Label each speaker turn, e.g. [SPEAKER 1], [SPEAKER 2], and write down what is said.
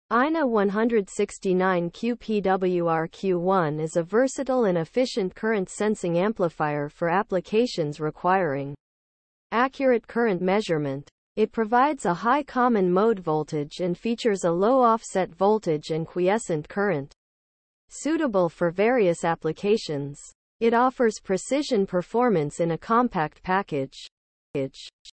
[SPEAKER 1] INA169QPWRQ1 is a versatile and efficient current sensing amplifier for applications requiring accurate current measurement. It provides a high common mode voltage and features a low offset voltage and quiescent current, suitable for various applications. It offers precision performance in a compact package.